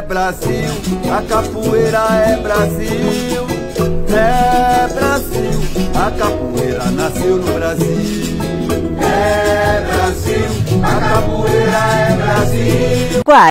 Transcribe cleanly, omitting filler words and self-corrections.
Brasil, a capoeira é Brasil. É Brasil, a capoeira nasceu no Brasil. É Brasil, a capoeira é Brasil.